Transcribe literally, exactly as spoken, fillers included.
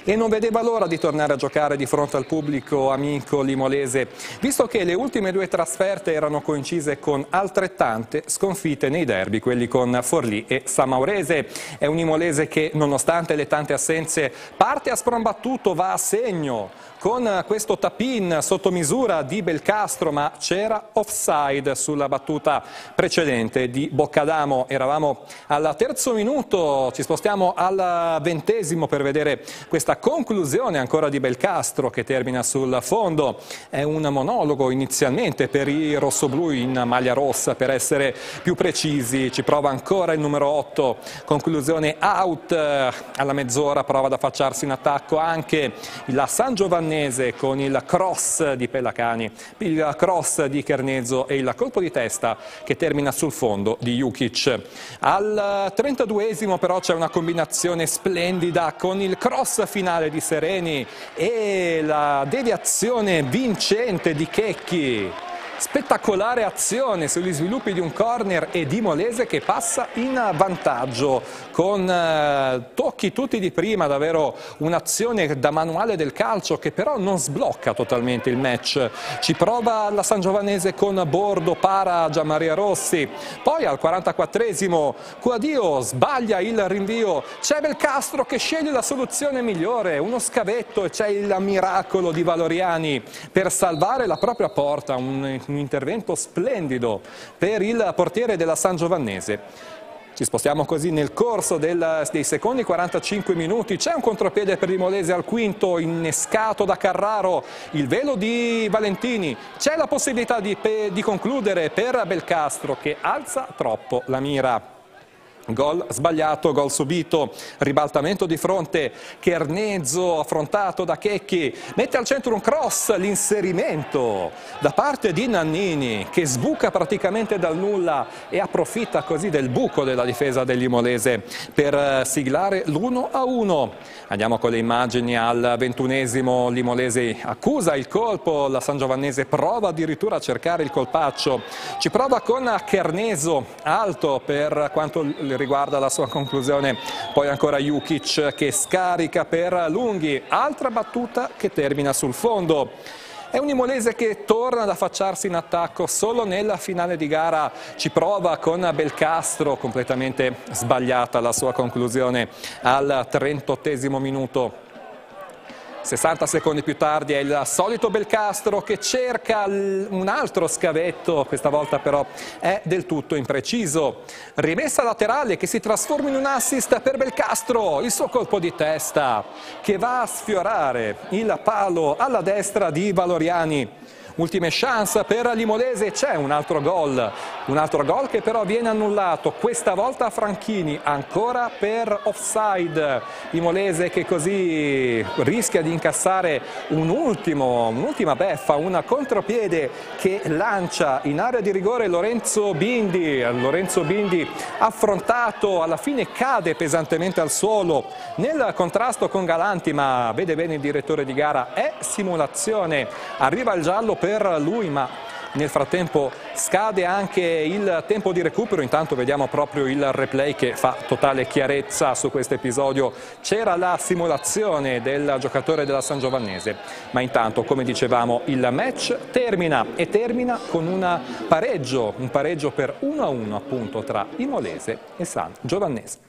e non vedeva l'ora di tornare a giocare di fronte al pubblico amico limolese, visto che le ultime due trasferte erano coincise con altrettante sconfitte nei derby, quelli con Forlì e Samaurese. È un Imolese che, nonostante le tante assenze, parte a sprombattuto, va a segno con questo tap-in sotto misura di Belcastro, ma c'era offside sulla battuta precedente di Boccadamo. Eravamo al terzo minuto, ci spostiamo al ventesimo per vedere questa conclusione ancora di Belcastro che termina sul fondo. È un monologo inizialmente per i rossoblù in maglia rossa, per essere più precisi. Ci prova ancora il numero otto, conclusione out. Alla mezz'ora prova ad affacciarsi in attacco anche la San Giovannese con il cross di Pellacani, il cross di Chernezzo e il colpo di testa che termina sul fondo di Jukic. Al trentaduesimo però c'è una combinazione splendida con il cross finale di Sereni e la deviazione vincente di Checchi. Spettacolare azione sugli sviluppi di un corner e di Imolese che passa in vantaggio con eh, tocchi tutti di prima, davvero un'azione da manuale del calcio che però non sblocca totalmente il match. Ci prova la San Giovannese con Bordo, para Gianmaria Rossi, poi al quarantaquattresimo Quadio sbaglia il rinvio, c'è Belcastro che sceglie la soluzione migliore, uno scavetto e c'è il miracolo di Valoriani per salvare la propria porta, un un intervento splendido per il portiere della San Giovannese. Ci spostiamo così nel corso del, dei secondi quarantacinque minuti, c'è un contropiede per l'Imolese al quinto, innescato da Carraro, il velo di Valentini, c'è la possibilità di, di concludere per Belcastro che alza troppo la mira. Gol sbagliato, gol subito, ribaltamento di fronte, Chernezzo affrontato da Checchi, mette al centro un cross, l'inserimento da parte di Nannini che sbuca praticamente dal nulla e approfitta così del buco della difesa dell'Imolese per siglare l'uno a uno. Andiamo con le immagini al ventunesimo, l'Imolese accusa il colpo, la San Giovannese prova addirittura a cercare il colpaccio, ci prova con Chernezzo alto per quanto riguarda la sua conclusione, poi ancora Jukic che scarica per Lunghi, altra battuta che termina sul fondo. È un Imolese che torna ad affacciarsi in attacco solo nella finale di gara, ci prova con Belcastro, completamente sbagliata la sua conclusione al trentottesimo minuto. sessanta secondi più tardi è il solito Belcastro che cerca un altro scavetto, questa volta però è del tutto impreciso. Rimessa laterale che si trasforma in un assist per Belcastro, il suo colpo di testa che va a sfiorare il palo alla destra di Valoriani. Ultime chance per l'Imolese, c'è un altro gol, un altro gol che però viene annullato, questa volta a Franchini, ancora per offside. Imolese che così rischia di incassare un ultimo, un'ultima beffa, un contropiede che lancia in area di rigore Lorenzo Bindi. Lorenzo Bindi affrontato, alla fine cade pesantemente al suolo nel contrasto con Galanti, ma vede bene il direttore di gara, è simulazione, arriva il giallo per lui, ma nel frattempo scade anche il tempo di recupero. Intanto vediamo proprio il replay che fa totale chiarezza su questo episodio. C'era la simulazione del giocatore della San Giovannese, ma intanto, come dicevamo, il match termina e termina con un pareggio, un pareggio per uno a uno appunto tra Imolese e San Giovannese.